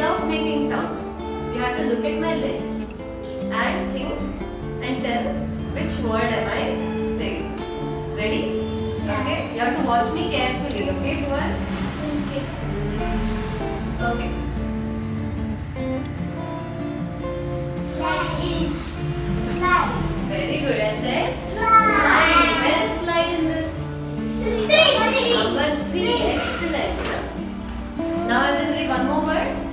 without making sound. You have to look at my lips and think and tell which word am I saying. Ready? Okay. You have to watch me carefully. Okay, Bhuvan? Okay. Very good. I said slide. Where is slide in this? Number 3. Excellent. Now I will read one more word.